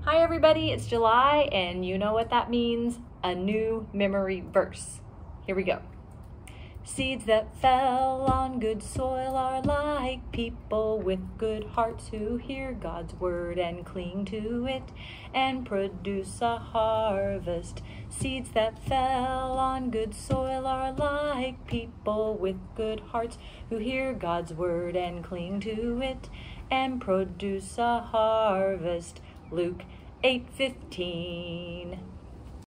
Hi everybody, it's July and you know what that means, a new memory verse. Here we go. Seeds that fell on good soil are like people with good hearts who hear God's word and cling to it and produce a harvest. Seeds that fell on good soil are like people with good hearts who hear God's word and cling to it and produce a harvest. Luke 8:15.